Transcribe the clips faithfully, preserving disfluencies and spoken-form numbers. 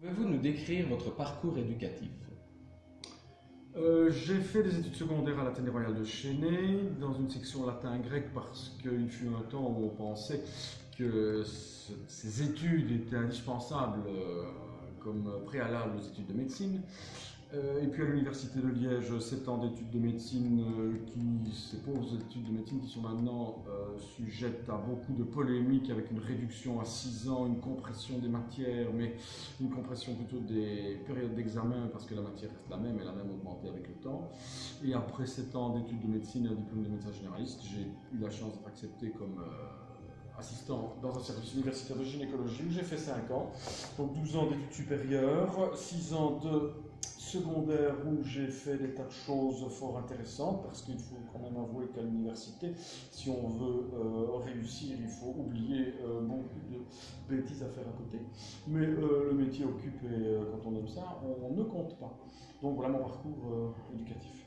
Pouvez-vous nous décrire votre parcours éducatif? Euh, j'ai fait des études secondaires à l'Athénée Royal de Chennai, dans une section latin-grec, parce qu'il fut un temps où on pensait que ce- ces études étaient indispensables euh, comme préalable aux études de médecine. Euh, et puis à l'Université de Liège, sept ans d'études de médecine, euh, qui, ces pauvres études de médecine qui sont maintenant euh, sujettes à beaucoup de polémiques, avec une réduction à six ans, une compression des matières, mais une compression plutôt des périodes d'examen, parce que la matière reste la même, elle a même augmenté avec le temps. Et après sept ans d'études de médecine et un diplôme de médecin généraliste, j'ai eu la chance d'être accepté comme euh, assistant dans un service universitaire de gynécologie, où j'ai fait cinq ans, donc douze ans d'études supérieures, six ans de secondaire où j'ai fait des tas de choses fort intéressantes, parce qu'il faut quand même avouer qu'à l'université, si on veut euh, réussir, il faut oublier euh, beaucoup de bêtises à faire à côté. Mais euh, le métier occupe, et euh, quand on aime ça, on ne compte pas. Donc voilà mon parcours euh, éducatif.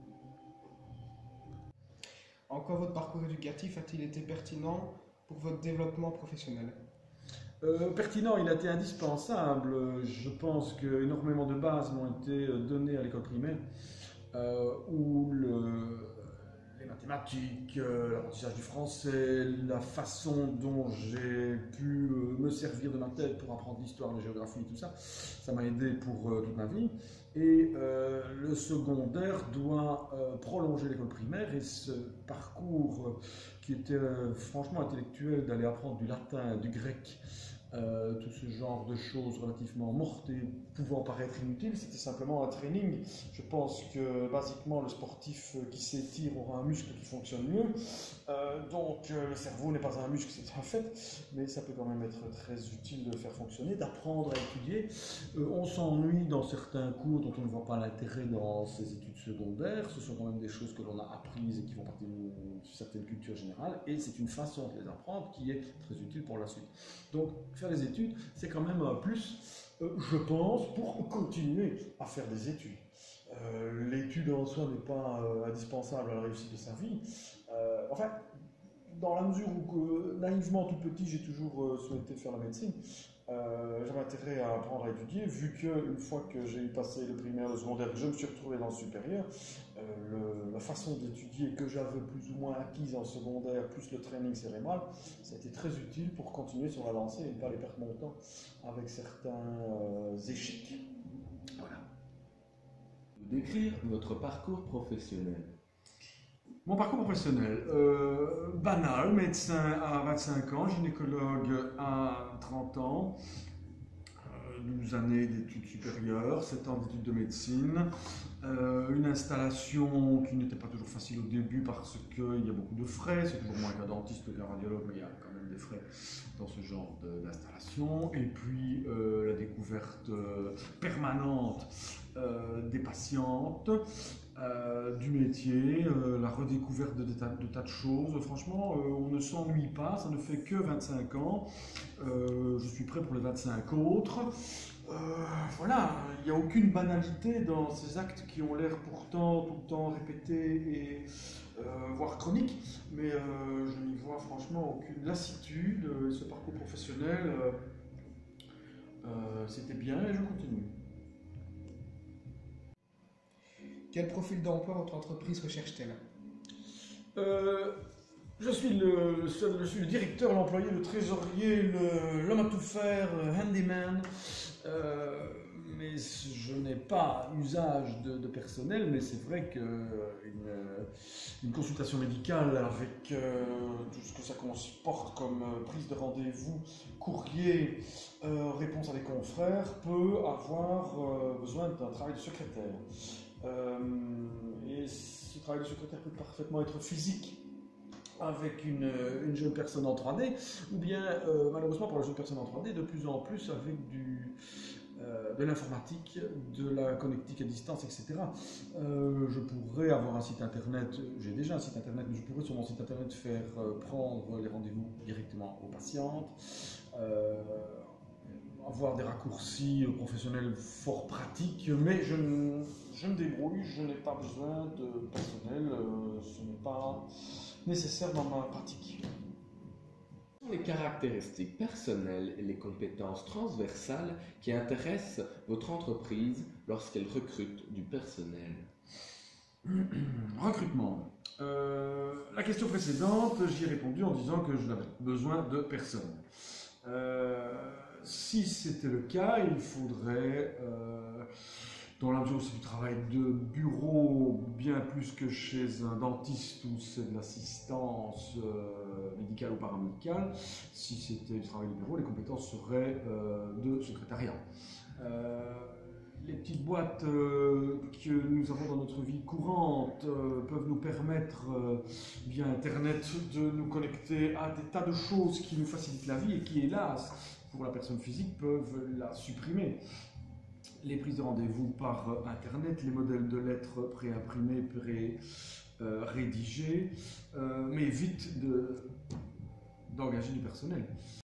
En quoi votre parcours éducatif a-t-il été pertinent pour votre développement professionnel? Euh, pertinent, il a été indispensable. Je pense que énormément de bases m'ont été données à l'école primaire, euh, où le, les mathématiques, euh, l'apprentissage du français, la façon dont j'ai pu euh, me servir de ma tête pour apprendre l'histoire, la géographie, tout ça, ça m'a aidé pour euh, toute ma vie. Et euh, le secondaire doit euh, prolonger l'école primaire, et ce parcours euh, qui était euh, franchement intellectuel, d'aller apprendre du latin, du grec, euh, tout ce genre de choses relativement mortes et pouvant paraître inutiles, c'était simplement un training. Je pense que basiquement le sportif qui s'étire aura un muscle qui fonctionne mieux. Euh, donc euh, le cerveau n'est pas un muscle, c'est un fait, mais ça peut quand même être très utile de le faire fonctionner, d'apprendre à étudier. Euh, on s'ennuie dans certains cours dont on ne voit pas l'intérêt dans ces études secondaires. Ce sont quand même des choses que l'on a apprises et qui font partie d'une certaine culture générale, et c'est une façon de les apprendre qui est très utile pour la suite. Donc faire des études, c'est quand même un plus, euh, je pense, pour continuer à faire des études. Euh, L'étude en soi n'est pas euh, indispensable à la réussite de sa vie. Euh, enfin, dans la mesure où, que, naïvement, tout petit, j'ai toujours euh, souhaité faire la médecine, euh, j'avais intérêt à apprendre à étudier, vu qu'une fois que j'ai eu passé le primaire, le secondaire, que je me suis retrouvé dans le supérieur, euh, le, la façon d'étudier que j'avais plus ou moins acquise en secondaire, plus le training cérébral, ça a été très utile pour continuer sur la lancée et ne pas aller perdre mon temps avec certains euh, échecs. Voilà. Décrire votre parcours professionnel. Mon parcours professionnel, euh, banal, médecin à vingt-cinq ans, gynécologue à trente ans, euh, douze années d'études supérieures, sept ans d'études de médecine, euh, une installation qui n'était pas toujours facile au début parce qu'il y a beaucoup de frais, c'est toujours moins qu'un dentiste qu'un radiologue, mais il y a quand même des frais dans ce genre d'installation, et puis euh, la découverte euh, permanente euh, des patientes, Euh, du métier, euh, la redécouverte de, de, tas, de tas de choses. Franchement, euh, on ne s'ennuie pas, ça ne fait que vingt-cinq ans. Euh, je suis prêt pour les vingt-cinq autres. Euh, voilà, il n'y a aucune banalité dans ces actes qui ont l'air pourtant tout le temps répétés et euh, voire chroniques, mais euh, je n'y vois franchement aucune lassitude. Ce parcours professionnel, euh, euh, c'était bien et je continue. Quel profil d'emploi votre entreprise recherche-t-elle? Euh, je suis le, le, seul, je suis le directeur, l'employé, le trésorier, l'homme à tout faire, le handyman. Euh, mais je n'ai pas usage de, de personnel, mais c'est vrai qu'une une consultation médicale avec euh, tout ce que ça comporte comme euh, prise de rendez-vous, courrier, euh, réponse à des confrères, peut avoir euh, besoin d'un travail de secrétaire. Euh, et ce travail de secrétaire peut parfaitement être physique avec une, une jeune personne en trois D, ou bien euh, malheureusement pour la jeune personne en trois D, de plus en plus avec du, euh, de l'informatique, de la connectique à distance, et cetera. Euh, je pourrais avoir un site internet, j'ai déjà un site internet, mais je pourrais sur mon site internet faire euh, prendre les rendez-vous directement aux patientes, euh, avoir des raccourcis professionnels fort pratiques, mais je, je me débrouille, je n'ai pas besoin de personnel, euh, ce n'est pas nécessaire dans ma pratique. Les caractéristiques personnelles et les compétences transversales qui intéressent votre entreprise lorsqu'elle recrute du personnel. Recrutement. Euh, la question précédente, j'y ai répondu en disant que je n'avais besoin de personne. Euh, si c'était le cas, il faudrait, euh, dans la mesure où c'est du travail de bureau, bien plus que chez un dentiste où c'est de l'assistance euh, médicale ou paramédicale, si c'était du travail de bureau, les compétences seraient euh, de secrétariat. Euh, Les petites boîtes euh, que nous avons dans notre vie courante euh, peuvent nous permettre, euh, via Internet, de nous connecter à des tas de choses qui nous facilitent la vie et qui, hélas, pour la personne physique, peuvent la supprimer. Les prises de rendez-vous par euh, Internet, les modèles de lettres préimprimés, pré-rédigés, euh, mais vite de, d'engager du personnel.